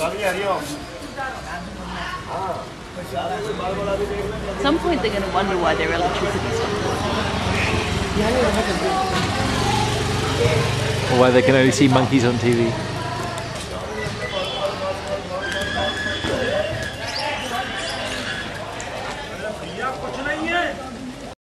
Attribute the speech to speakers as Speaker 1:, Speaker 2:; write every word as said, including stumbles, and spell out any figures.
Speaker 1: At some point they're going to wonder why their electricity stopped working.
Speaker 2: Or why they can only see monkeys on T V.